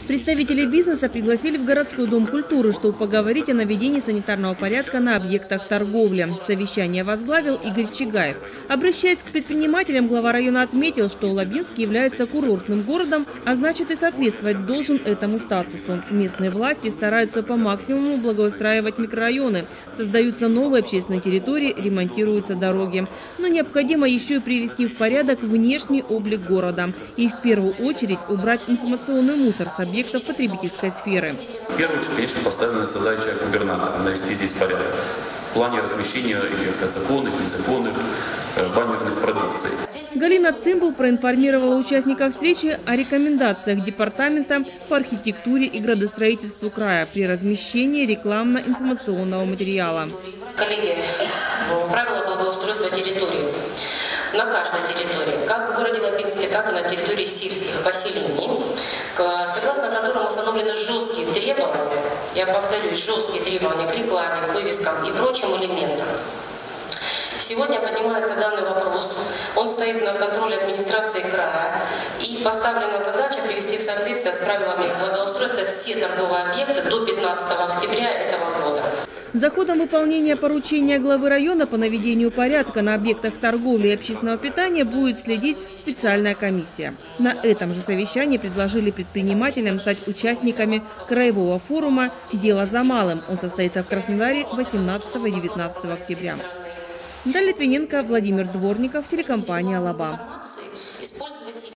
Представители бизнеса пригласили в городской дом культуры, чтобы поговорить о наведении санитарного порядка на объектах торговли. Совещание возглавил Игорь Чигаев. Обращаясь к предпринимателям, глава района отметил, что Лабинск является курортным городом, а значит и соответствовать должен этому статусу. Местные власти стараются по максимуму благоустраивать микрорайоны. Создаются новые общественные территории, ремонтируются дороги. Но необходимо еще и привести в порядок внешний облик города. И в первую очередь убрать информационный мусор с объектов потребительской сферы. В первую очередь, конечно, поставлена задача губернатора навести здесь порядок в плане размещения законных, незаконных баннерных продукций. Галина Цимбал проинформировала участников встречи о рекомендациях департамента по архитектуре и градостроительству края при размещении рекламно-информационного материала. Коллеги, правила благоустройства территории. На каждой территории, как в городе Лабинске, так и на территории сельских поселений, согласно которым установлены жесткие требования, я повторюсь, жесткие требования к рекламе, к вывескам и прочим элементам. Сегодня поднимается данный вопрос, он стоит на контроле администрации края, и поставлена задача привести в соответствие с правилами благоустройства все торговые объекты до 15 октября этого года. За ходом выполнения поручения главы района по наведению порядка на объектах торговли и общественного питания будет следить специальная комиссия. На этом же совещании предложили предпринимателям стать участниками краевого форума «Дело за малым». Он состоится в Краснодаре 18-19 октября. Дарья Литвиненко, Владимир Дворников, телекомпания «Лаба».